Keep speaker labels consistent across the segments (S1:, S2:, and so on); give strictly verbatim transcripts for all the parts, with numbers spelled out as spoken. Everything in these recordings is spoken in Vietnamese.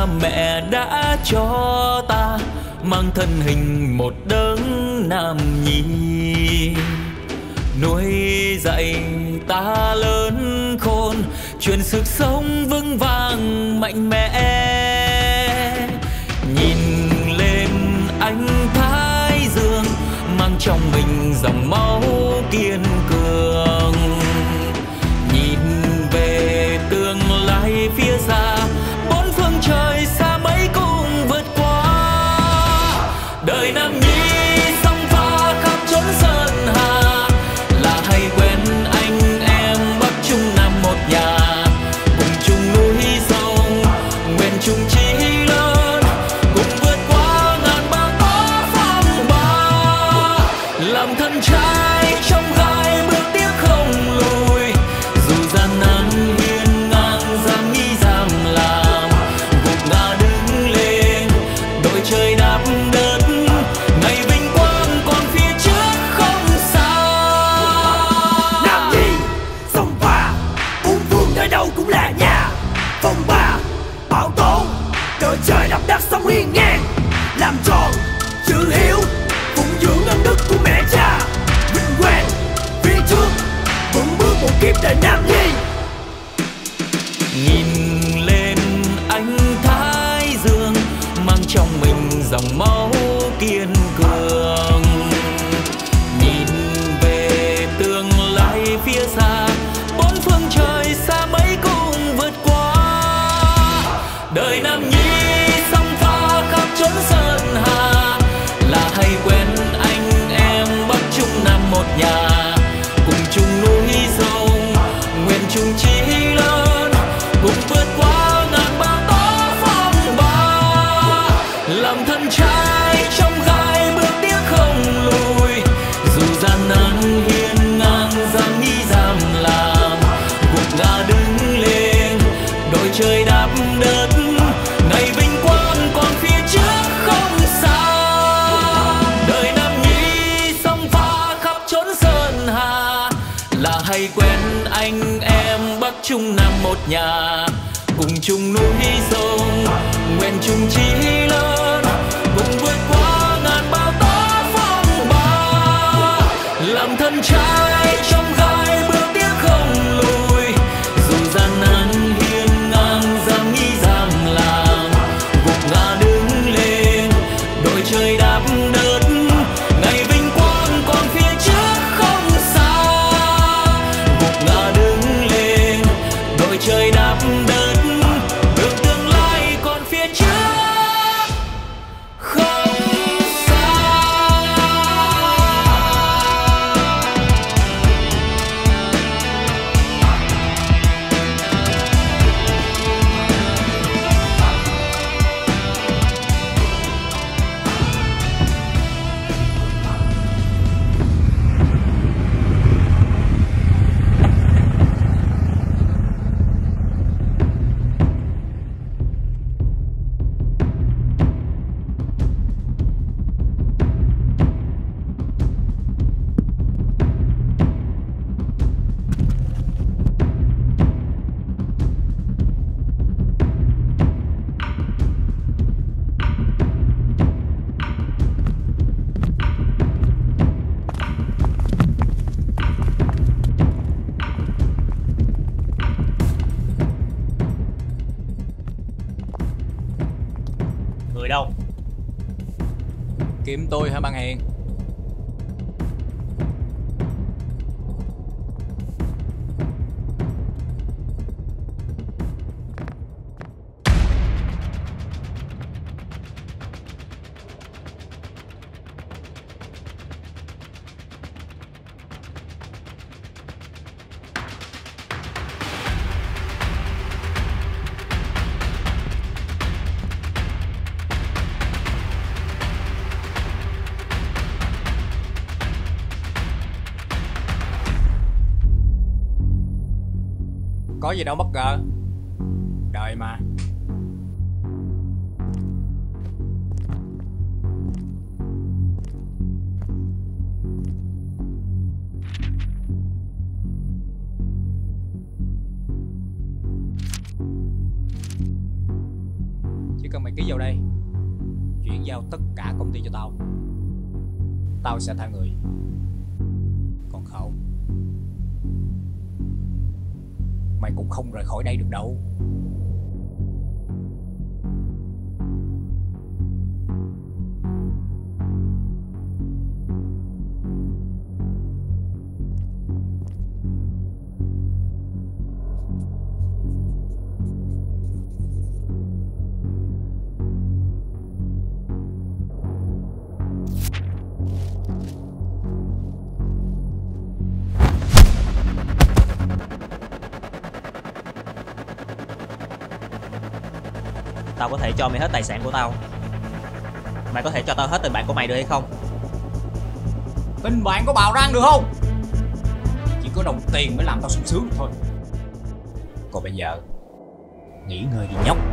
S1: cha mẹ đã cho ta, mang thân hình một đấng nam nhi, nuôi dạy ta lớn khôn, truyền sức sống vững vàng mạnh mẽ. Nhìn lên ánh thái dương, mang trong mình dòng máu kiên cường. Nhìn về tương lai phía xa, bốn phương trời xa mấy cũng vượt qua. Đời nam nhi sông pha khắp chốn sơn hà, là hay quen anh em Bắc Trung Nam một nhà. Cùng chung núi sông, nguyện chung chí lớn, cùng vượt qua ngàn bao tố phong ba. Làm thân trai trong gai bước tiếp không lùi, dù gian nan hiên ngang dám nghĩ dám làm. Gục ngã đứng lên, đội trời đạp đất, ngày vinh quang còn phía trước không xa.
S2: Nam nhi sông pha, bốn phương nơi đâu cũng là nhà. Phong ba bảo tồn, đội trời đạp đất sống hiên ngang. Làm tròn chữ hiếu, phụng dưỡng ân đức của mẹ cha. Vinh quang phía trước, vững bước một kiếp đời nam nhi.
S1: Nhìn lên ánh thái dương, mang trong mình dòng máu kiên cường. Nhìn về tương lai phía xa, bốn phương trời xa mấy cũng vượt qua. Đời nam nhi sông pha khắp chốn sơn hà, là hay quen anh em Bắc Trung Nam một nhà. Cùng chung núi sông, nguyện chung chí lớn, cùng vượt qua ngàn bao tố phong ba. Làm thân trai trong gai bước tiếp không lùi, dù gian nan hiên ngang dám nghĩ dám làm. Gục ngã đứng lên, đội trời đạp đất, ngày vinh quang còn phía trước không xa. Đời nam nhi sông pha khắp chốn sơn hà, là hay quen anh em Bắc Trung Nam một nhà. Cùng chung núi sông, nguyện chung chí lớn, cùng vượt qua ngàn bao tố phong ba. Làm thân trai trong gai bước tiếp không lùi, dù gian nan hiên ngang dám nghĩ dám làm. Gục ngã đứng lên, đội trời đạp đất, ngày vinh quang còn phía trước không xa. Gục ngã đứng lên, đội trời đạp đất, đường tương lai còn phía trước không xa.
S3: Người đâu?
S4: Kiếm tôi hả bạn Hiền? Có gì đâu bất ngờ. Đời mà. cần mày ký vào đây, chuyển giao tất cả công ty cho tao, tao sẽ tha người. Còn Khẩu, mày cũng không rời khỏi đây được đâu.
S3: Tao có thể cho mày hết tài sản của tao. Mày có thể cho tao hết tình bạn của mày được hay không?
S4: Tình bạn có bào răng được không? Chỉ có đồng tiền mới làm tao sung sướng thôi. Còn bây giờ nghỉ ngơi đi nhóc.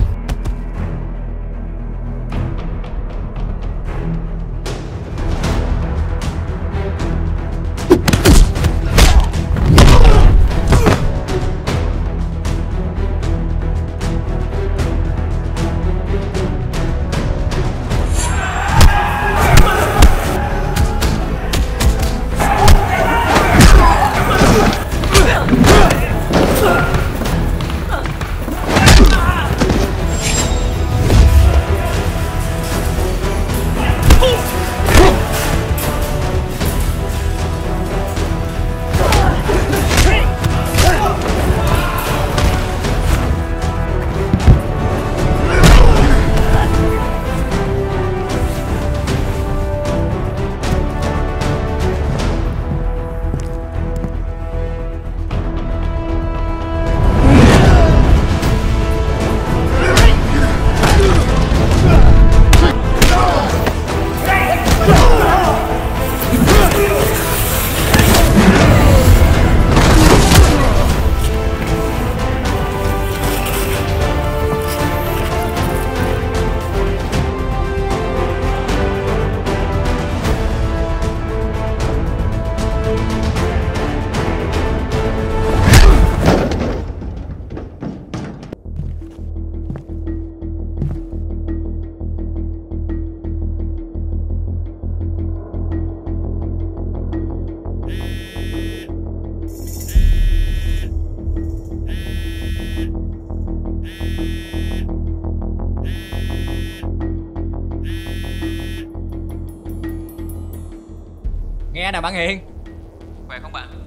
S4: Nghe nè bạn Hiền.
S5: Khỏe không bạn?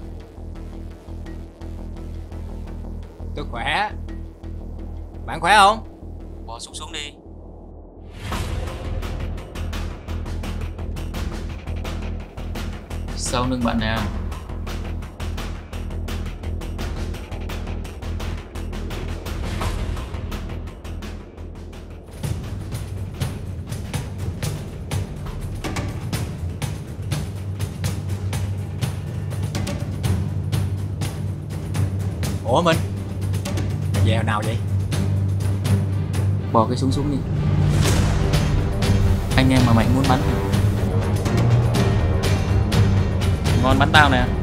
S4: Tôi khỏe. Bạn khỏe không?
S5: Bỏ súng xuống đi. Sau lưng bạn nè.
S4: Ủa Minh, về hồi nào vậy?
S5: Bỏ cái súng xuống đi. Anh em mà mày muốn bắn ngon bắn tao nè.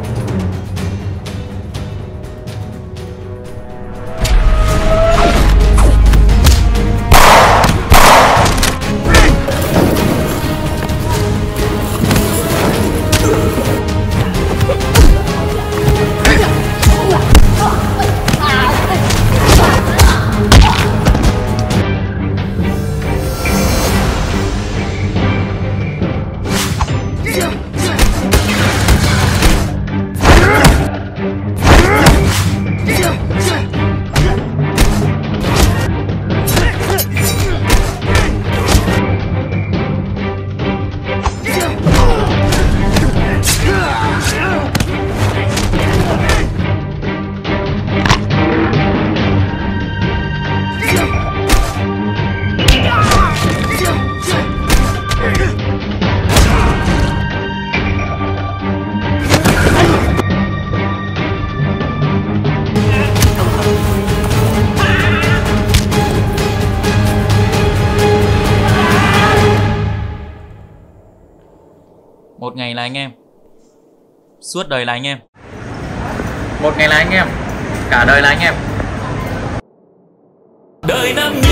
S5: Một ngày là anh em, suốt đời là anh em. Một ngày là anh em, cả đời là anh em.
S1: Đời nam